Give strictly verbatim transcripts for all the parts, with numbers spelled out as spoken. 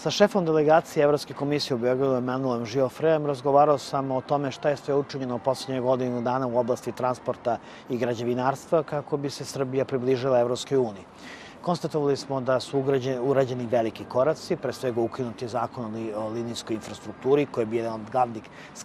Sa šefom delegacije Evropske komisije u Beogradu, Emanuelom Žiofrejem, razgovarao sam o tome šta je sve učinjeno u poslednjih godinu dana u oblasti transporta i građevinarstva kako bi se Srbija približila Evropskoj uniji. Konstatovali smo da su urađeni veliki koraci, pre svega ukinuti zakon o linijskoj infrastrukturi, koji je bio jedan od glavnih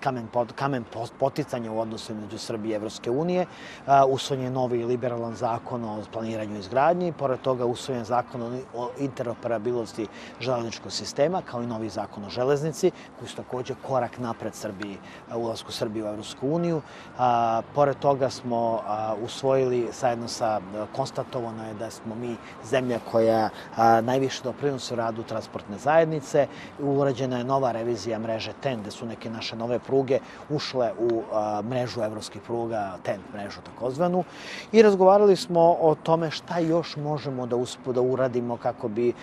kamen poticanja u odnosu među Srbije i Evropske unije. Usvojen je novi liberalan zakon o planiranju i izgradnji, pored toga usvojen zakon o interoperabilnosti železničkog sistema, kao i novi zakon o železnici, koji su takođe korak napred Srbiji, ulasku Srbije u Evropsku uniju. Pored toga smo usvojili, zajedno sa konstatovano je da smo mi zemlja koja najviše doprinosi u radu transportne zajednice. Urađena je nova revizija mreže T E N, gde su neke naše nove pruge ušle u mrežu evropskih pruga, T E N mrežu takozvanu. I razgovarali smo o tome šta još možemo da uradimo kako bi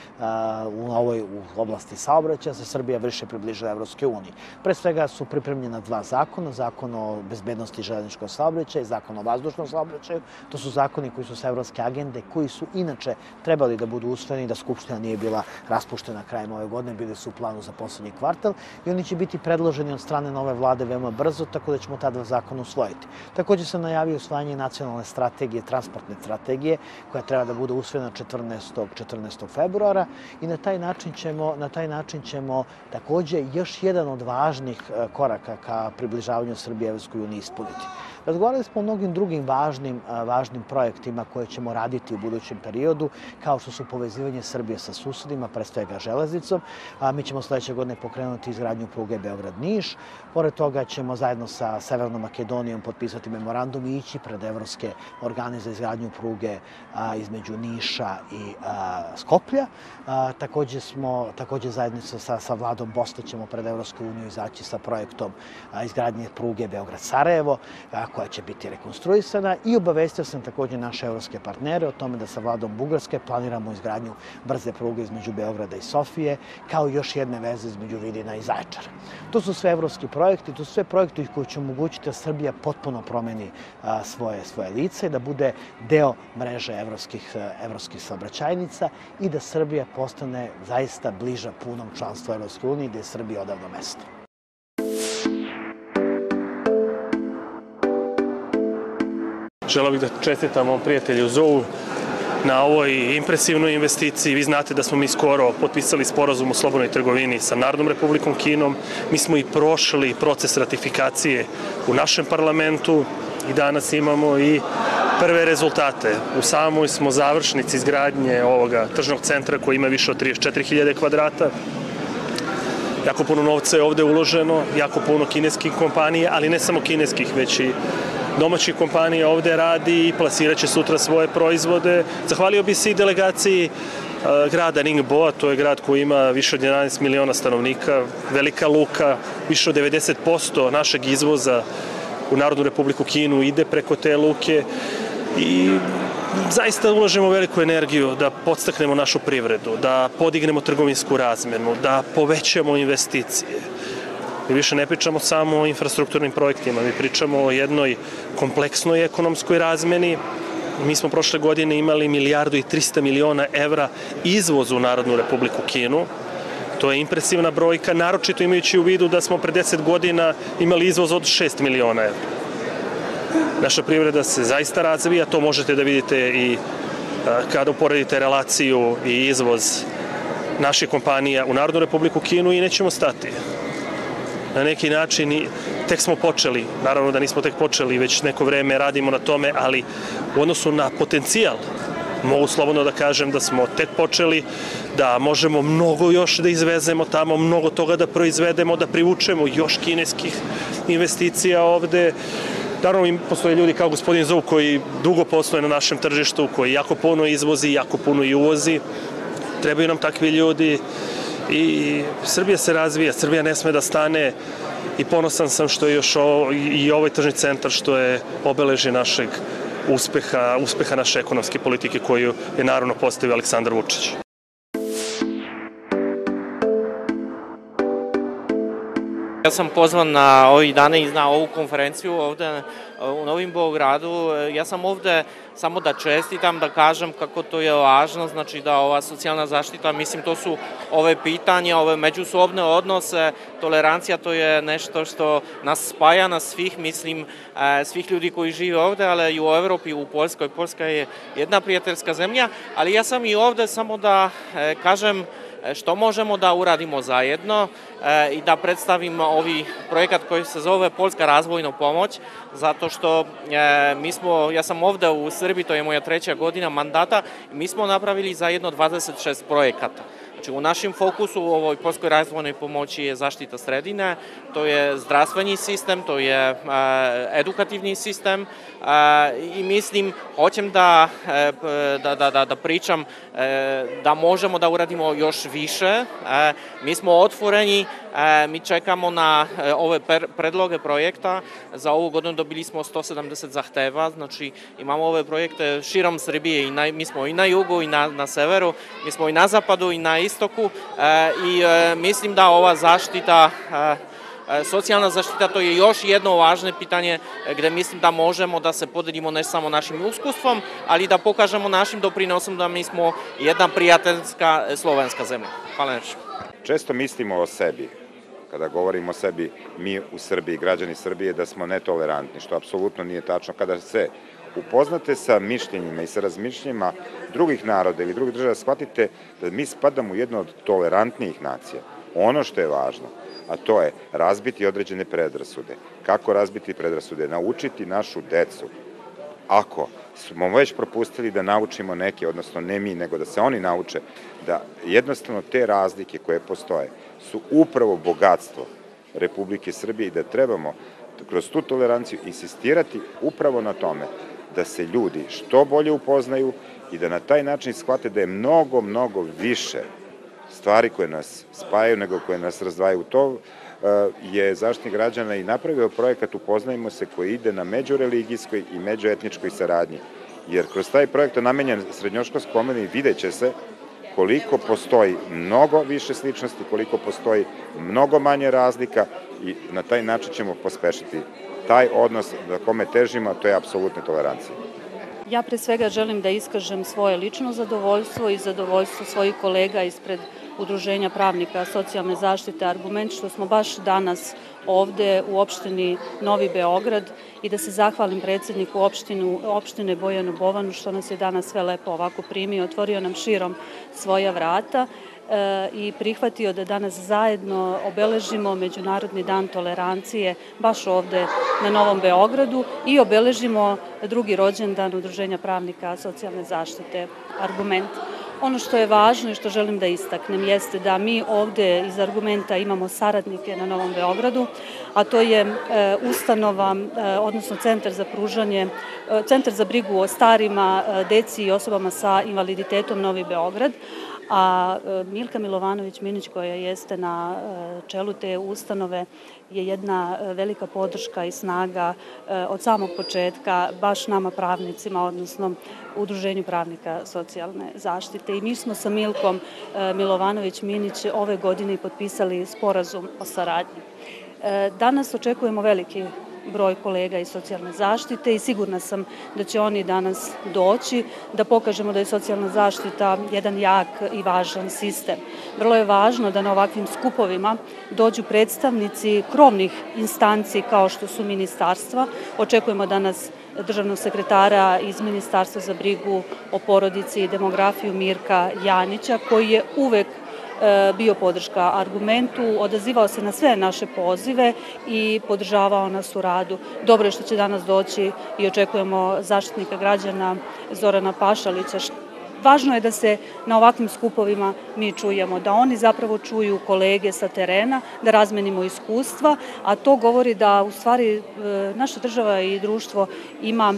u ovoj oblasti saobraćaja se Srbija više približila Evropskoj uniji. Pre svega su pripremljena dva zakona, zakon o bezbednosti železničkog saobraćaja i zakon o vazdušnom saobraćaju. To su zakoni koji su sa evropske agende, koji su inače trebali da budu usvojeni, da Skupština nije bila raspuštena krajem ove godine, bili su u planu za poslednji kvartal i oni će biti predloženi od strane nove vlade veoma brzo, tako da ćemo ta dva zakona usvojiti. Takođe sam najavio usvajanje nacionalne strategije, transportne strategije, koja treba da bude usvojena četrnaestog februara i na taj način ćemo, na taj način ćemo takođe još jedan od važnih koraka ka približavanju Srbije Evropskoj uniji ispuniti. Razgovarali smo o mnogim drugim važnim, važnim projektima koje ćemo raditi u budućem periodu, kao što su povezivanje Srbije sa susedima, pre svega železnicom. Mi ćemo sledeće godine pokrenuti izgradnju pruge Beograd-Niš. Pored toga ćemo zajedno sa Severnom Makedonijom potpisati memorandum i ići pred evropske organe za izgradnju pruge između Niša i Skoplja. Takođe smo, takođe zajedno sa, sa vladom Bosne ćemo pred Evropsku uniju izaći sa projektom izgradnje pruge Beograd-Sarajevo, koja će biti rekonstruisana, i obavestio sam takođe naše evropske partnere o tome da sa vladom Bugarske planiramo izgradnju brze pruge između Beograda i Sofije, kao i još jedne veze između Vidina i Zaječara. To su sve evropski projekti, to su sve projekti koji će omogućiti da Srbija potpuno promeni svoje, svoje lice i da bude deo mreže evropskih, evropskih saobraćajnica i da Srbija postane zaista bliža punom članstvu Evropskoj uniji, gde je Srbija odavno mesto. Želeo bih da čestitam mom prijatelju Zou na ovoj impresivnoj investiciji. Vi znate da smo mi skoro potpisali sporazum o slobodnoj trgovini sa Narodnom Republikom Kinom. Mi smo i prošli proces ratifikacije u našem parlamentu i danas imamo i prve rezultate. U samoj smo završnici izgradnje ovoga tržnog centra koji ima više od trideset četiri hiljade kvadrata. Jako puno novca je ovde uloženo, jako puno kineskih kompanija, ali ne samo kineskih, već i domaćih kompanija ovde radi i plasiraće sutra svoje proizvode. Zahvalio bi se i delegaciji grada Ningboa, to je grad koji ima više od jedanaest miliona stanovnika, velika luka, više od devedeset posto našeg izvoza u Narodnu Republiku Kinu ide preko te luke i zaista ulažemo veliku energiju da podstaknemo našu privredu, da podignemo trgovinsku razmenu, da povećamo investicije. Mi više ne pričamo samo o infrastrukturnim projektima, mi pričamo o jednoj kompleksnoj ekonomskoj razmeni. Mi smo prošle godine imali milijardu i trista miliona evra izvozu u Narodnu Republiku Kinu. To je impresivna brojka, naročito imajući u vidu da smo pre deset godina imali izvoz od šest miliona evra. Naša privreda se zaista razvija, to možete da vidite i kada uporedite relaciju i izvoz naših kompanija u Narodnu Republiku Kinu i nećemo stati. Na neki način tek smo počeli, naravno da nismo tek počeli, već neko vreme radimo na tome, ali u odnosu na potencijal mogu slobodno da kažem da smo tek počeli, da možemo mnogo još da izvezemo tamo, mnogo toga da proizvedemo, da privučemo još kineskih investicija ovde. Naravno, postoje ljudi kao gospodin Zou koji dugo postoje na našem tržištu, koji jako puno izvozi, jako puno i uvozi. Trebaju nam takvi ljudi i Srbija se razvija, Srbija ne sme da stane i ponosan sam što je još i ovaj tržni centar što je obeležje našeg uspeha, uspeha naše ekonomske politike koju je naravno postavio Aleksandar Vučić. Ja sam pozvan na ovih dana i na ovu konferenciju ovde u Novim Beogradu. Ja sam ovde samo da čestitam, da kažem kako to je važno, znači da ova socijalna zaštita, mislim to su ove pitanja, ove međusobne odnose, tolerancija, to je nešto što nas spaja, nas svih, mislim, svih ljudi koji žive ovde, ali i u Evropi, u Poljskoj. Poljska je jedna prijateljska zemlja, ali ja sam i ovde samo da kažem što možemo da uradimo zajedno i da predstavim ovi projekat koji se zove Poljska razvojna pomoć, zato što mi smo, ja sam ovde u Srbiji, to je moja treća godina mandata, i mi smo napravili zajedno dvadeset šest projekata. Znači, u našem fokusu u ovoj Poljskoj razvojnoj pomoći je zaštita sredine, to je zdravstveni sistem, to je edukativni sistem i mislim, hoćem da, da, da, da pričam da možemo da uradimo još više. Mi smo otvoreni, mi čekamo na ove predloge projekta. Za ovu godinu dobili smo sto sedamdeset zahteva, znači imamo ove projekte širom Srbije, i na, mi smo i na jugu i na, na severu, mi smo i na zapadu i na istoku i mislim da ova zaštita, socijalna zaštita, to je još jedno važno pitanje gde mislim da možemo da se podelimo ne samo našim iskustvom, ali da pokažemo našim doprinosom da mi smo jedna prijateljska slovenska zemlja. Hvala nešto. Često mislimo o sebi, kada govorimo o sebi, mi u Srbiji, građani Srbije, da smo netolerantni, što apsolutno nije tačno. Kada se upoznate sa mišljenjima i sa razmišljenjima drugih naroda ili drugih država, shvatite da mi spadamo u jednu od tolerantnijih nacija. Ono što je važno, a to je razbiti određene predrasude. Kako razbiti predrasude? Naučiti našu decu. Ako smo već propustili da naučimo neke, odnosno ne mi, nego da se oni nauče, da jednostavno te razlike koje postoje su upravo bogatstvo Republike Srbije i da trebamo kroz tu toleranciju insistirati upravo na tome da se ljudi što bolje upoznaju i da na taj način shvate da je mnogo, mnogo više stvari koje nas spajaju nego koje nas razdvajaju. To je Zaštitnik građana i napravio projekat Upoznajmo se, koji ide na međureligijskoj i međuetničkoj saradnji. Jer kroz taj projekt namenjen srednjoškolskoj omladini vidjet će se koliko postoji mnogo više sličnosti, koliko postoji mnogo manje razlika i na taj način ćemo pospešiti taj odnos na kome težimo, a to je apsolutna tolerancija. Ja pre svega želim da iskažem svoje lično zadovoljstvo i zadovoljstvo svojih kolega ispred Udruženja pravnika socijalne zaštite Argument, što smo baš danas ovde u opštini Novi Beograd, i da se zahvalim predsedniku opštinu, opštine Bojanu Bovanu što nas je danas sve lepo ovako primio, otvorio nam širom svoja vrata e, i prihvatio da danas zajedno obeležimo Međunarodni dan tolerancije baš ovde na Novom Beogradu i obeležimo drugi rođendan Udruženja pravnika socijalne zaštite Argument. Ono što je važno i što želim da istaknem jeste da mi ovde iz Argumenta imamo saradnike na Novom Beogradu, a to je e, ustanova, e, odnosno centar za pružanje, e, centar za brigu o starima, e, deci i osobama sa invaliditetom Novi Beograd, a e, Milka Milovanović-Minić, koja jeste na e, čelu te ustanove, je jedna e, velika podrška i snaga e, od samog početka baš nama pravnicima, odnosno Udruženju pravnika socijalne zaštite. I mi smo sa Milkom e, Milovanović-Minić ove godine potpisali sporazum o saradnji. E, danas očekujemo veliki broj kolega iz socijalne zaštite i sigurna sam da će oni danas doći da pokažemo da je socijalna zaštita jedan jak i važan sistem. Vrlo je važno da na ovakvim skupovima dođu predstavnici krovnih instanci kao što su ministarstva. Očekujemo danas državnog sekretara iz Ministarstva za brigu o porodici i demografiju Mirka Janića, koji je uvek bio podrška Argumentu, odazivao se na sve naše pozive i podržavao nas u radu. Dobro je što će danas doći i očekujemo Zaštitnika građana Zorana Pašalića. Važno je da se na ovakvim skupovima mi čujemo, da oni zapravo čuju kolege sa terena, da razmenimo iskustva, a to govori da u stvari naša država i društvo ima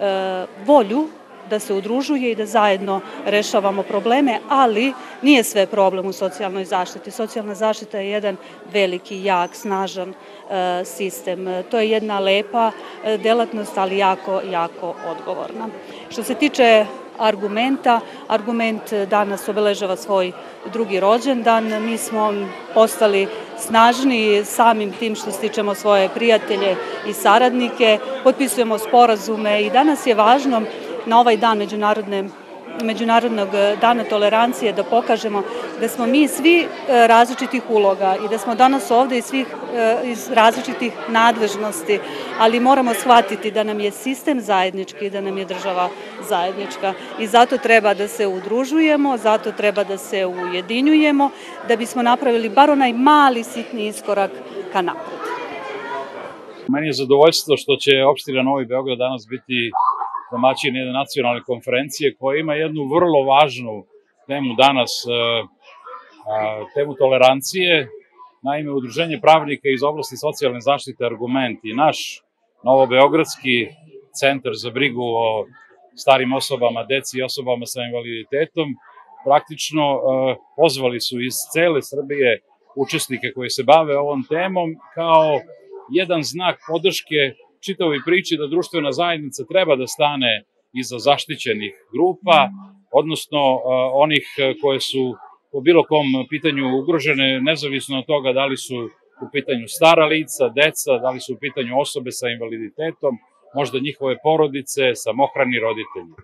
volju da se udružuje i da zajedno rešavamo probleme, ali nije sve problem u socijalnoj zaštiti. Socijalna zaštita je jedan veliki, jak, snažan e, sistem. To je jedna lepa delatnost, ali jako, jako odgovorna. Što se tiče argumenta. Argument danas obeležava svoj drugi rođendan. Mi smo postali snažniji samim tim što stičemo svoje prijatelje i saradnike, potpisujemo sporazume i danas je važno na ovaj dan međunarodne Međunarodnog dana tolerancije da pokažemo da smo mi svi različitih uloga i da smo danas ovde iz svih iz različitih nadležnosti, ali moramo shvatiti da nam je sistem zajednički i da nam je država zajednička i zato treba da se udružujemo, zato treba da se ujedinjujemo da bismo napravili bar onaj mali sitni iskorak ka napred. Meni je zadovoljstvo što će opština Novi Beograd danas biti domaćin jedne nacionalne konferencije koja ima jednu vrlo važnu temu danas, temu tolerancije. Naime, Udruženje pravnika iz oblasti socijalne zaštite Argument i naš novobeogradski centar za brigu o starim osobama, deci i osobama sa invaliditetom praktično pozvali su iz cele Srbije učesnike koji se bave ovom temom kao jedan znak podrške čitavoj priči da društvena zajednica treba da stane iza zaštićenih grupa, odnosno onih koje su po bilo kom pitanju ugrožene, nezavisno od toga da li su u pitanju stara lica, deca, da li su u pitanju osobe sa invaliditetom, možda njihove porodice, samohrani roditelji.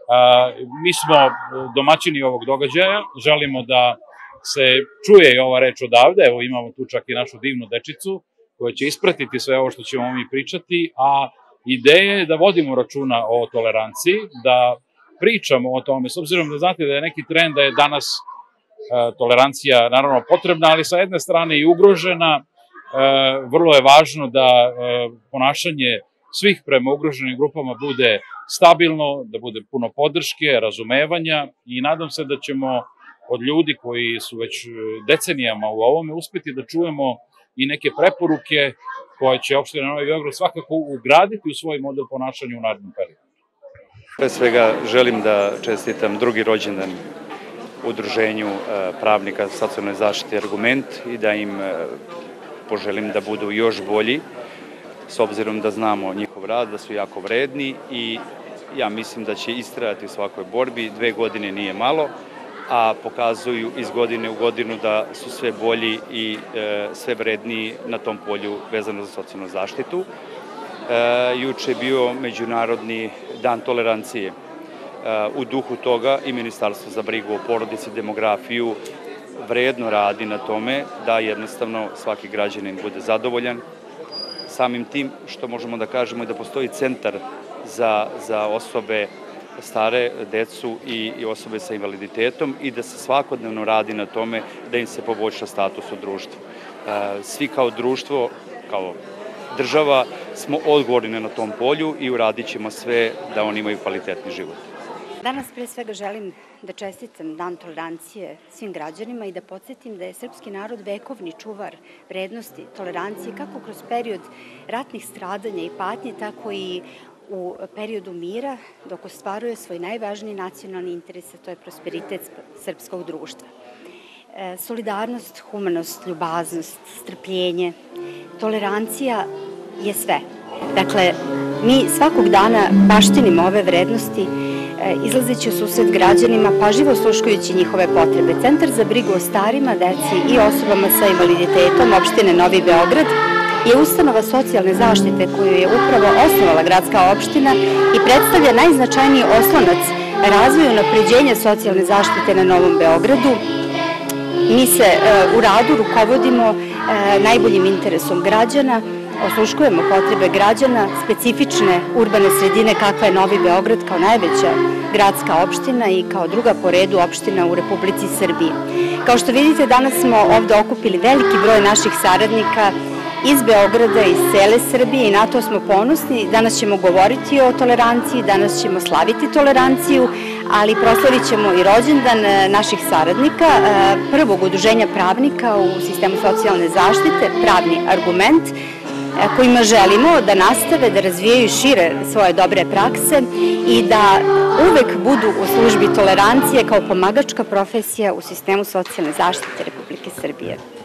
Mi smo domaćini ovog događaja, želimo da se čuje i ova reč odavde, evo imamo tu čak i našu divnu dečicu, koja će ispratiti sve ovo što ćemo mi pričati, a ideja je da vodimo računa o toleranciji, da pričamo o tome, s obzirom da znate da je neki trend da je danas tolerancija naravno potrebna, ali sa jedne strane i ugrožena. Vrlo je važno da ponašanje svih prema ugroženim grupama bude stabilno, da bude puno podrške, razumevanja i nadam se da ćemo od ljudi koji su već decenijama u ovome uspeti da čujemo i neke preporuke koje će opština Novi Beograd svakako ugraditi u svoj model ponašanja u narednom periodu. Pre svega želim da čestitam drugi rođendan Udruženju pravnika socijalne zaštite Argument i da im poželim da budu još bolji, s obzirom da znamo njihov rad, da su jako vredni i ja mislim da će istrajati u svakoj borbi. Dve godine nije malo, a pokazuju iz godine u godinu da su sve bolji i sve vredniji na tom polju vezano za socijalnu zaštitu. Juče je bio Međunarodni dan tolerancije. U duhu toga i Ministarstvo za brigu o porodici i demografiju vredno radi na tome da jednostavno svaki građanin bude zadovoljan. Samim tim što možemo da kažemo da postoji centar za osobe stare, decu i osobe sa invaliditetom i da se svakodnevno radi na tome da im se poboljša status u društvu. Svi kao društvo, kao država smo odgovorni na tom polju i uradit ćemo sve da oni imaju kvalitetni život. Danas pre svega želim da čestitam Dan tolerancije svim građanima i da podsjetim da je srpski narod vekovni čuvar vrednosti tolerancije kako kroz period ratnih stradanja i patnje, tako i u periodu mira dok ostvaruje svoj najvažniji nacionalni interes, a to je prosperitet srpskog društva. Solidarnost, humanost, ljubaznost, strpljenje, tolerancija je sve. Dakle, mi svakog dana baštinimo ove vrednosti izlazeći u susret građanima, pažljivo osluškujući njihove potrebe. Centar za brigu o starima, deci i osobama sa invaliditetom opštine Novi Beograd je ustanova socijalne zaštite koju je upravo osnovala gradska opština i predstavlja najznačajniji oslonac razvoju i unapređenja socijalne zaštite na Novom Beogradu. Mi se u radu rukovodimo najboljim interesom građana, osluškujemo potrebe građana, specifične urbane sredine kakva je Novi Beograd kao najveća gradska opština i kao druga po redu opština u Republici Srbiji. Kao što vidite, danas smo ovde okupili veliki broj naših saradnika iz Beograda, iz cele Srbije i na to smo ponosni. Danas ćemo govoriti o toleranciji, danas ćemo slaviti toleranciju, ali proslavit ćemo i rođendan naših saradnika, prvog udruženja pravnika u sistemu socijalne zaštite, Pravni Argument, kojima želimo da nastave, da razvijaju šire svoje dobre prakse i da uvek budu u službi tolerancije kao pomagačka profesija u sistemu socijalne zaštite Republike Srbije.